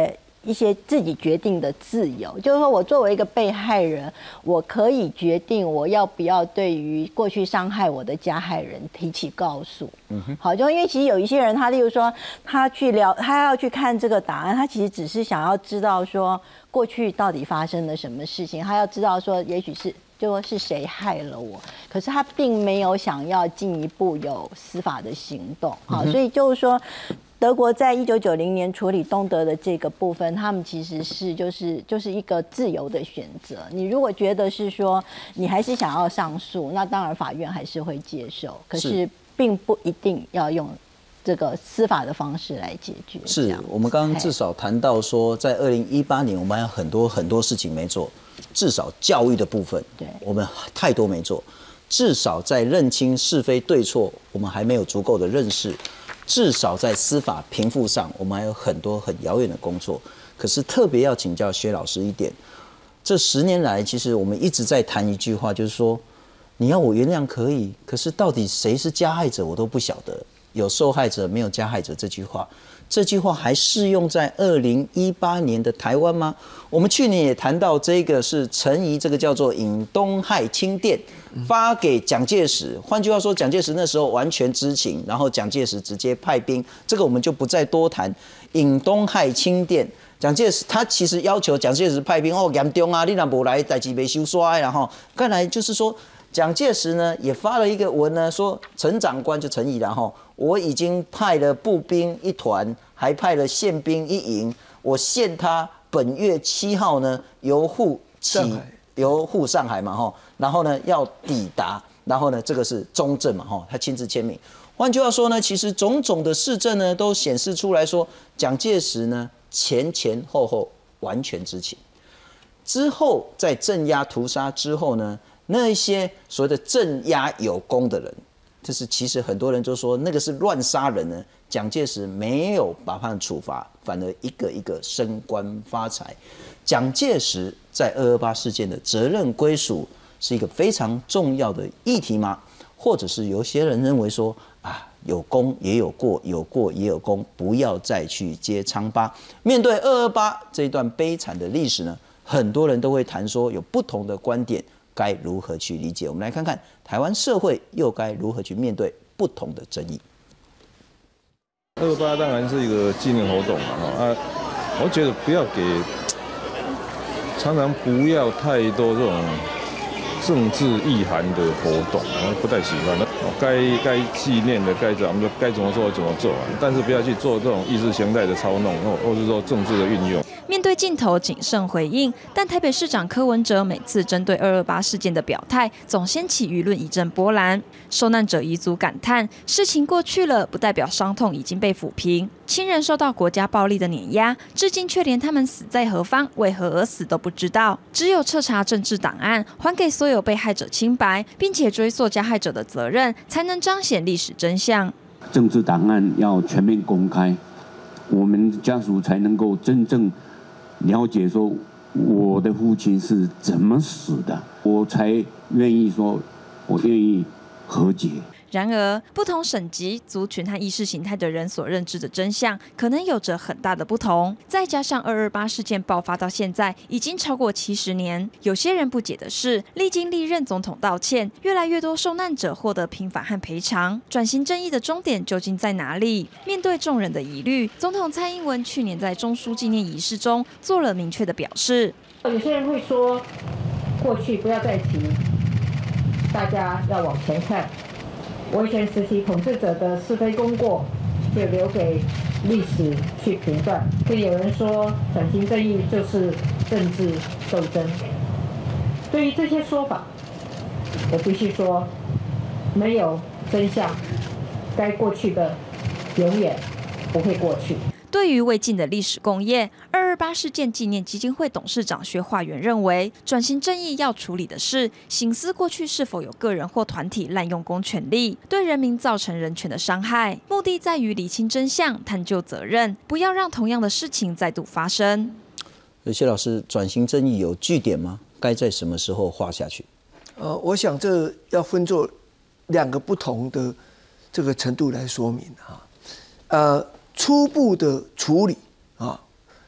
一些自己决定的自由，就是说我作为一个被害人，我可以决定我要不要对于过去伤害我的加害人提起告诉。嗯哼，好，就因为其实有一些人，他例如说他去聊，他要去看这个档案，他其实只是想要知道说过去到底发生了什么事情，他要知道说也许是。就说是谁害了我，可是他并没有想要进一步有司法的行动，好，所以就是说，德国在一九九零年处理东德的这个部分，他们其实是就是就是一个自由的选择。你如果觉得是说你还是想要上诉，那当然法院还是会接受，可是并不一定要用这个司法的方式来解决。 是我们刚刚至少谈到说，在二零一八年我们还有很多很多事情没做。至少教育的部分，对我们太多没做；至少在认清是非对错，我们还没有足够的认识；至少在司法平复上，我们还有很多很遥远的工作。可是特别要请教薛老师一点，这十年来，其实我们一直在谈一句话，就是说，你要我原谅可以，可是到底谁是加害者，我都不晓得。有受害者，没有加害者这句话。这句话还适用在二零一八年的台湾吗？我们去年也谈到这个是陈仪，这个叫做尹东害清电发给蒋介石。换句话说，蒋介石那时候完全知情，然后蒋介石直接派兵，这个我们就不再多谈。尹东害清电，蒋介石他其实要求蒋介石派兵哦，严重啊，你若不来，代志没收煞，然后再来就是说。蒋介石呢也发了一个文呢，说陈长官就陈仪，然后我已经派了步兵一团，还派了宪兵一营，我限他本月七号呢由沪起由沪上海嘛哈，然后呢要抵达，然后呢这个是中正嘛哈，他亲自签名。换句话说呢，其实种种的事证呢都显示出来说，蒋介石呢前前后后完全知情。之后在镇压屠杀之后呢。那一些所谓的镇压有功的人，就是其实很多人就说那个是乱杀人呢。蒋介石没有把他们处罚，反而一个一个升官发财。蒋介石在二二八事件的责任归属是一个非常重要的议题吗？或者是有些人认为说啊，有功也有过，有过也有功，不要再去揭疮疤。面对二二八这一段悲惨的历史呢，很多人都会谈说有不同的观点。该如何去理解？我们来看看台湾社会又该如何去面对不同的争议。 二二八当然是一个纪念活动嘛，啊，我觉得不要给，常常不要太多这种政治意涵的活动，我不太喜欢。该该纪念的该怎么就该怎么做怎么做，但是不要去做这种意识形态的操弄，或或是说政治的运用。 面对镜头谨慎回应，但台北市长柯文哲每次针对二二八事件的表态，总掀起舆论一阵波澜。受难者遗族感叹：事情过去了，不代表伤痛已经被抚平。亲人受到国家暴力的碾压，至今却连他们死在何方、为何而死都不知道。只有彻查政治档案，还给所有被害者清白，并且追溯加害者的责任，才能彰显历史真相。 政治档案要全面公开，我们家属才能够真正了解说我的父亲是怎么死的，我才愿意说，我愿意和解。 然而，不同省级、族群和意识形态的人所认知的真相，可能有着很大的不同。再加上二二八事件爆发到现在已经超过七十年，有些人不解的是，历经历任总统道歉，越来越多受难者获得平反和赔偿，转型正义的终点究竟在哪里？面对众人的疑虑，总统蔡英文去年在中枢纪念仪式中做了明确的表示。 有些人会说，过去不要再提，大家要往前看。威权时期统治者的是非功过，就留给历史去评断。更有人说，转型正义就是政治斗争。对于这些说法，我必须说，没有真相，该过去的永远不会过去。 对于未尽的历史共业，二二八事件纪念基金会董事长薛化元认为，转型正义要处理的是省思过去是否有个人或团体滥用公权力，对人民造成人权的伤害，目的在于厘清真相、探究责任，不要让同样的事情再度发生。 薛老师，转型正义有据点吗？该在什么时候画下去？ 呃，我想这要分作两个不同的这个程度来说明啊，呃。初步的处理啊，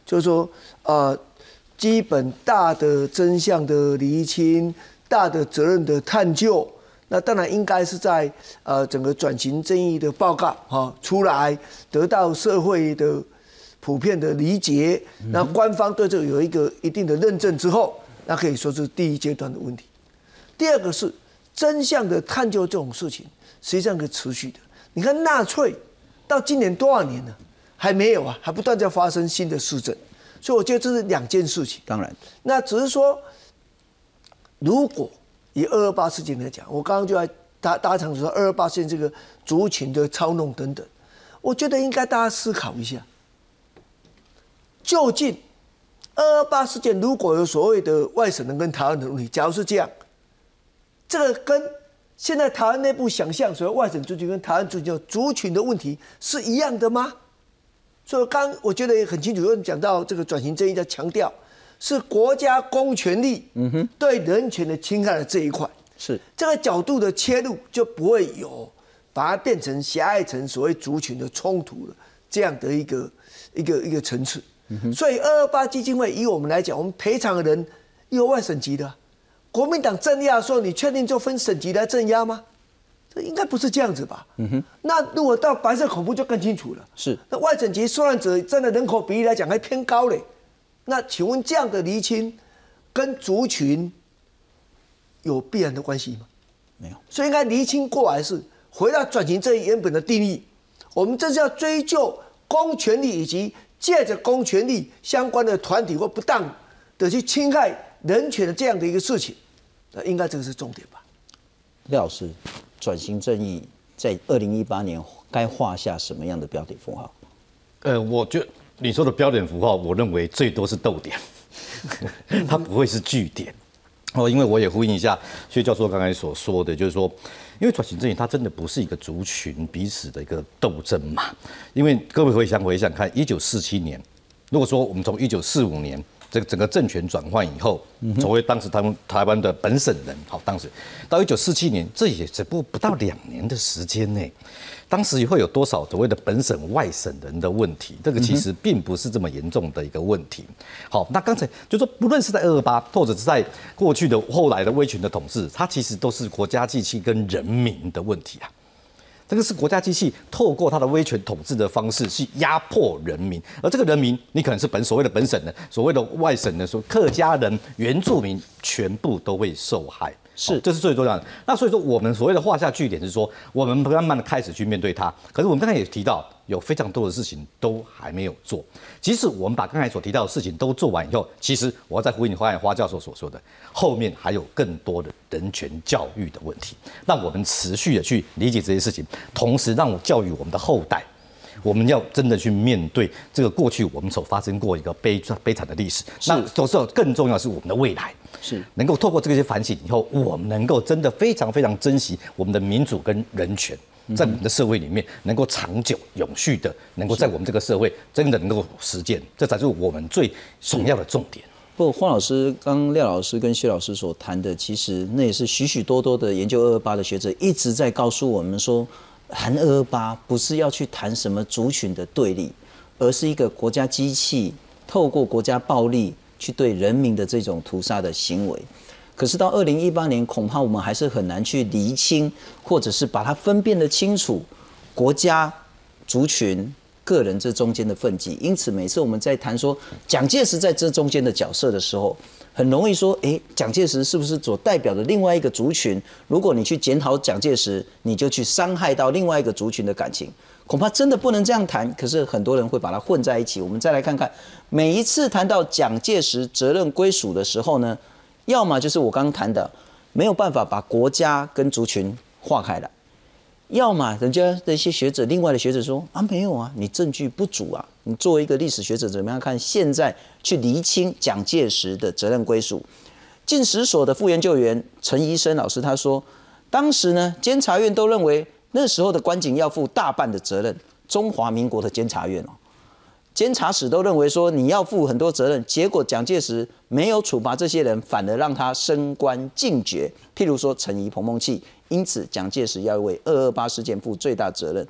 就是说，呃，基本大的真相的厘清，大的责任的探究，那当然应该是在呃整个转型正义的报告哈出来，得到社会的普遍的理解，那官方对这个有一个一定的认证之后，那可以说是第一阶段的问题。第二个是真相的探究这种事情，实际上是持续的。你看纳粹到今年多少年了？还没有啊，还不断在发生新的事证，所以我觉得这是两件事情。 当然， 那只是说，如果以二二八事件来讲，我刚刚就在大大场说二二八事件这个族群的操弄等等，我觉得应该大家思考一下，究竟二二八事件如果有所谓的外省人跟台湾人的问题，假如是这样，这个跟现在台湾内部想象所谓外省族群跟台湾族群族群的问题是一样的吗？所以刚我觉得也很清楚，有人讲到这个转型正义在强调是国家公权力对人权的侵害的这一块， 是这个角度的切入就不会有把它变成狭隘成所谓族群的冲突了这样的一个一个一个层次。所以二二八基金会以我们来讲，我们赔偿的人也有外省籍的，国民党镇压的时候，你确定就分省级来镇压吗？这应该不是这样子吧？嗯哼。那如果到白色恐怖就更清楚了。 是。那外省籍受难者占的人口比例来讲还偏高嘞。那请问这样的厘清跟族群有必然的关系吗？ 没有。 所以应该厘清过来是回到转型正义原本的定义，我们这是要追究公权力以及借着公权力相关的团体或不当的去侵害人权的这样的一个事情，那应该这个是重点吧？ 廖老师，转型正义在二零一八年该画下什么样的标点符号？ 呃，我觉得你说的标点符号，我认为最多是逗点，它不会是句点。哦，因为我也呼应一下薛教授刚才所说的，就是说，因为转型正义它真的不是一个族群彼此的一个斗争嘛。因为各位回想回想看，一九四七年，如果说我们从一九四五年这个整个政权转换以后，成为当时他们台湾的本省人，好，当时到一九四七年，这也只不不到两年的时间呢。当时会有多少所谓的本省外省人的问题？这个其实并不是这么严重的一个问题。好，那刚才就说，不论是在二二八，或者是在过去的后来的威权的统治，它其实都是国家机器跟人民的问题啊。这个是国家机器透过它的威权统治的方式去压迫人民，而这个人民，你可能是本所谓的本省人、所谓的外省人、说客家人、原住民，全部都会受害。是，这是最重要的。那所以说，我们所谓的画下句点是说，我们慢慢的开始去面对它。可是我们刚才也提到，有非常多的事情都还没有做。即使我们把刚才所提到的事情都做完以后，其实我要再呼应花花教授所说的，后面还有更多的人权教育的问题，让我们持续的去理解这些事情，同时让我教育我们的后代。我们要真的去面对这个过去我们所发生过一个悲悲惨的历史，那同时更重要的是我们的未来，是能够透过这些反省以后，我们能够真的非常非常珍惜我们的民主跟人权，在我们的社会里面能够长久永续的，能够在我们这个社会真的能够实践，这才是我们最重要的重点。 不过，黄老师、刚廖老师跟薛老师所谈的，其实那也是许许多多的研究二二八的学者一直在告诉我们说。谈二二八不是要去谈什么族群的对立，而是一个国家机器透过国家暴力去对人民的这种屠杀的行为。可是到二零一八年，恐怕我们还是很难去厘清，或者是把它分辨得清楚国家、族群、个人这中间的分际。因此，每次我们在谈说蒋介石在这中间的角色的时候，很容易说，哎，蒋介石是不是所代表的另外一个族群？如果你去检讨蒋介石，你就去伤害到另外一个族群的感情，恐怕真的不能这样谈。可是很多人会把它混在一起。我们再来看看，每一次谈到蒋介石责任归属的时候呢，要么就是我刚刚谈的，没有办法把国家跟族群划开来。要么人家的一些学者，另外的学者说啊，没有啊，你证据不足啊。你作为一个历史学者，怎么样看现在去厘清蒋介石的责任归属？进史所的副研究员陈怡生老师他说，当时呢，监察院都认为那时候的官警要负大半的责任，中华民国的监察院哦，监察史都认为说你要负很多责任，结果蒋介石没有处罚这些人，反而让他升官进爵。譬如说陈仪、彭孟緝，因此蒋介石要为二二八事件负最大责任。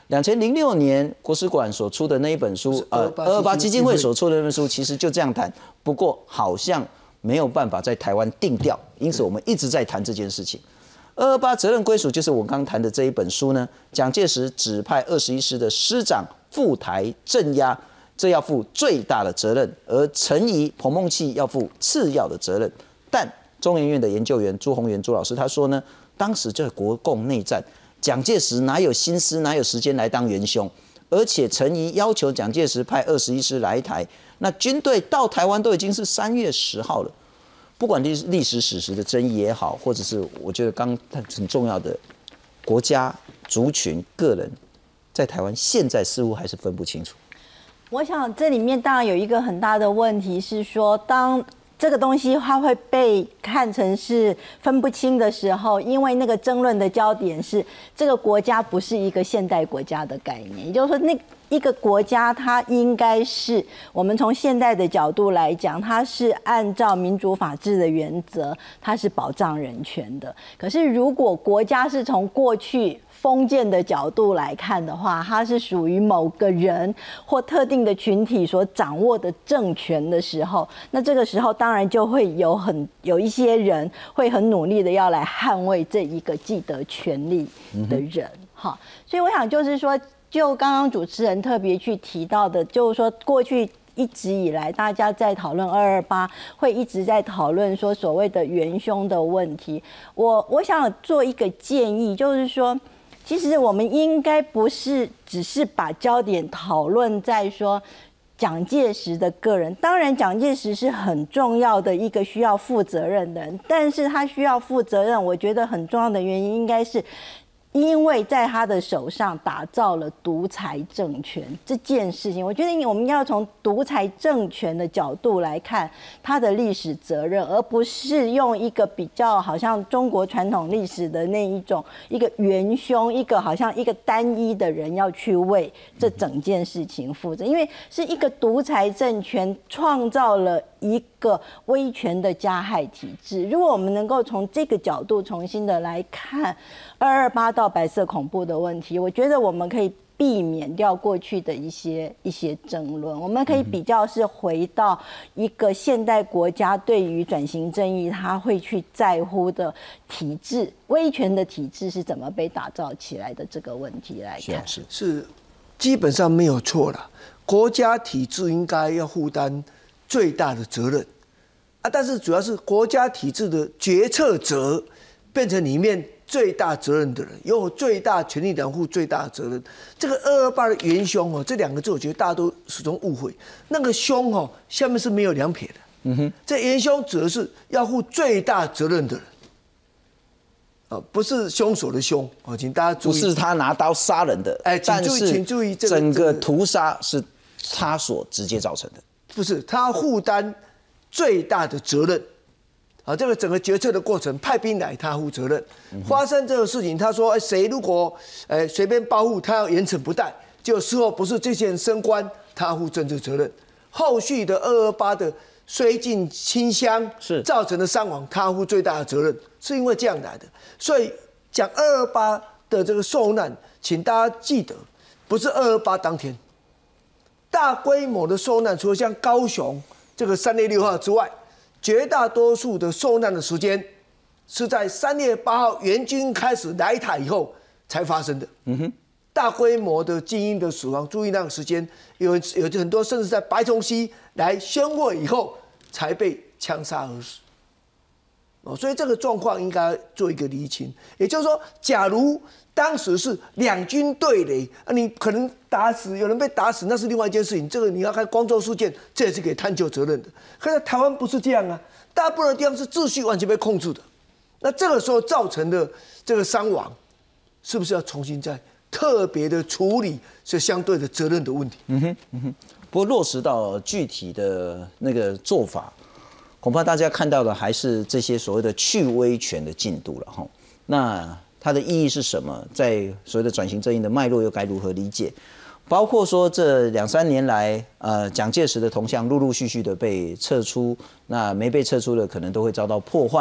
两千零六年国史馆所出的那一本书，呃，二二八基金会所出的那本书，其实就这样谈。不过好像没有办法在台湾定调，因此我们一直在谈这件事情。二二八责任归属就是我刚谈的这一本书呢。蒋介石指派二十一师的师长赴台镇压，这要负最大的责任，而陈仪、彭孟緝要负次要的责任。但中研院的研究员朱宏元朱老师他说呢，当时这国共内战。蒋介石哪有心思，哪有时间来当元凶？而且陈仪要求蒋介石派二十一师来台，那军队到台湾都已经是三月十号了。不管历历史史实的争议也好，或者是我觉得刚很重要的国家、族群、个人，在台湾现在似乎还是分不清楚。 我想这里面当然有一个很大的问题是说，当这个东西它会被看成是分不清的时候，因为那个争论的焦点是这个国家不是一个现代国家的概念，也就是说，那一个国家它应该是我们从现代的角度来讲，它是按照民主法治的原则，它是保障人权的。可是如果国家是从过去封建的角度来看的话，它是属于某个人或特定的群体所掌握的政权的时候，那这个时候当然就会有很有一些人会很努力的要来捍卫这一个既得权利的人。哈、嗯，所以我想就是说，就刚刚主持人特别去提到的，就是说过去一直以来大家在讨论二二八，会一直在讨论说所谓的元凶的问题。我我想做一个建议，就是说，其实我们应该不是只是把焦点讨论在说蒋介石的个人，当然蒋介石是很重要的一个需要负责任的人，但是他需要负责任，我觉得很重要的原因应该是因为在他的手上打造了独裁政权这件事情，我觉得我们要从独裁政权的角度来看他的历史责任，而不是用一个比较好像中国传统历史的那一种一个元凶，一个好像一个单一的人要去为这整件事情负责，因为是一个独裁政权创造了一个威权的加害体制。如果我们能够从这个角度重新的来看二二八到白色恐怖的问题，我觉得我们可以避免掉过去的一些一些争论，我们可以比较是回到一个现代国家对于转型正义他会去在乎的体制，威权的体制是怎么被打造起来的这个问题来看。 是是，基本上没有错了。国家体制应该要负担最大的责任啊，但是主要是国家体制的决策者变成里面最大责任的人，有最大权力的人负最大的责任。这个二二八的元凶哦，这两个字我觉得大家都始终误会。那个凶哦，下面是没有两撇的。嗯哼，这元凶指的是要负最大责任的人，啊，不是凶手的凶哦，请大家注意， 不是他拿刀杀人的， 哎，请注意，请注意，这个整个屠杀是他所直接造成的， 不是他负担最大的责任。啊，这个整个决策的过程，派兵来他负责任。发生这个事情，他说，谁如果呃随便报复，他要严惩不贷。就事后不是这些人升官，他负政治责任。后续的二二八的绥靖清乡是造成的伤亡，他负最大的责任，是因为这样来的。所以讲二二八的这个受难，请大家记得，不是二二八当天，大规模的受难，除了像高雄这个三月六号之外。绝大多数的受难的时间是在三月八号援军开始来台以后才发生的。嗯哼，大规模的精英的死亡，注意那个时间，有有很多甚至在白崇禧来宣慰以后才被枪杀而死。哦，所以这个状况应该做一个厘清。也就是说，假如当时是两军对垒，啊，你可能打死有人被打死，那是另外一件事情。这个你要看光州事件，这也是可以探究责任的。可是台湾不是这样啊，大部分的地方是秩序完全被控制的。那这个时候造成的这个伤亡，是不是要重新再特别的处理这相对的责任的问题？ 嗯哼，嗯哼。不过落实到具体的那个做法，恐怕大家看到的还是这些所谓的去威权的进度了哈。那它的意义是什么？在所谓的转型正义的脉络又该如何理解？包括说这两三年来，呃，蒋介石的铜像陆陆续续的被撤出，那没被撤出的可能都会遭到破坏。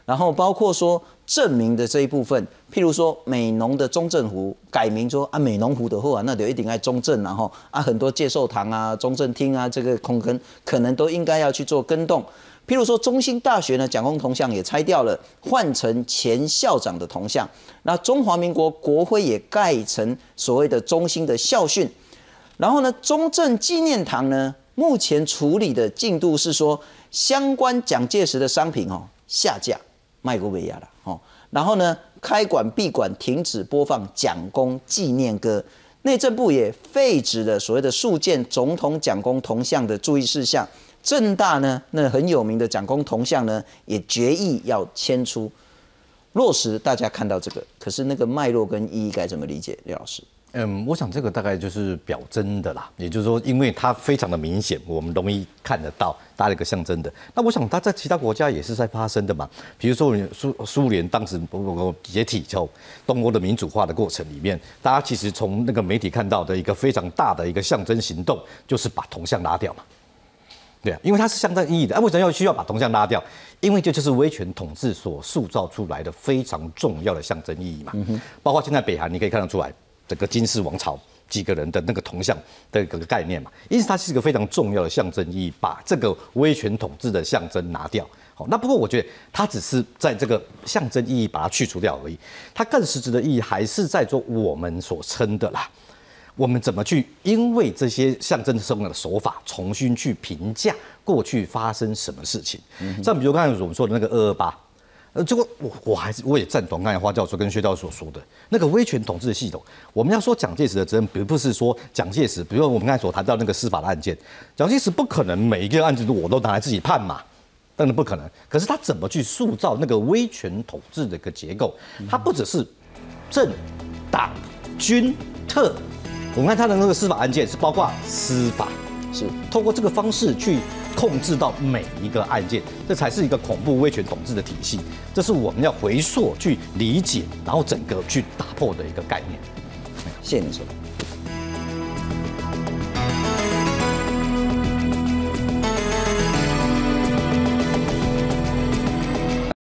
然后包括说证明的这一部分，譬如说美浓的中正湖改名说啊美浓湖的后啊，那就一定爱中正，然后啊很多介寿堂啊、中正厅啊，这个空坑可能都应该要去做更动。譬如说中兴大学呢，蒋公铜像也拆掉了，换成前校长的铜像。那中华民国国徽也盖成所谓的中兴的校训。然后呢，中正纪念堂呢，目前处理的进度是说，相关蒋介石的商品哦下架，卖过维亚了哦。然后呢，开馆闭馆，停止播放蒋公纪念歌。内政部也废止了所谓的塑建总统蒋公铜像的注意事项。政大呢，那很有名的蒋公铜像呢，也决议要迁出落实。大家看到这个，可是那个脉络跟意义该怎么理解？刘老师？ 嗯，我想这个大概就是表征的啦，也就是说，因为它非常的明显，我们容易看得到，搭了一个象征的。那我想它在其他国家也是在发生的嘛，比如说苏苏联当时解体之后，东欧的民主化的过程里面，大家其实从那个媒体看到的一个非常大的一个象征行动，就是把铜像拉掉嘛。对啊，因为它是象征意义的。啊，为什么要需要把铜像拉掉？因为这就是威权统治所塑造出来的非常重要的象征意义嘛。嗯、包括现在北韩，你可以看得出来，整个金氏王朝几个人的那个铜像的一个概念嘛，因此它是一个非常重要的象征意义，把这个威权统治的象征拿掉。好，那不过我觉得它只是在这个象征意义把它去除掉而已，它更实质的意义还是在做我们所称的啦。我们怎么去因为这些象征生活的手法，重新去评价过去发生什么事情？嗯、像比如刚才我们说的那个二二八，呃，这个我我还是我也赞同刚才花教授跟薛教授所说的那个威权统治的系统。我们要说蒋介石的责任，并不是说蒋介石，比如我们刚才所谈到那个司法的案件，蒋介石不可能每一个案子我都拿来自己判嘛。当然不可能，可是他怎么去塑造那个威权统治的一个结构？他不只是政、党、军、特。我们看他的那个司法案件是包括司法，是透过这个方式去控制到每一个案件，这才是一个恐怖威权统治的体系。这是我们要回溯去理解，然后整个去打破的一个概念。 谢谢你说。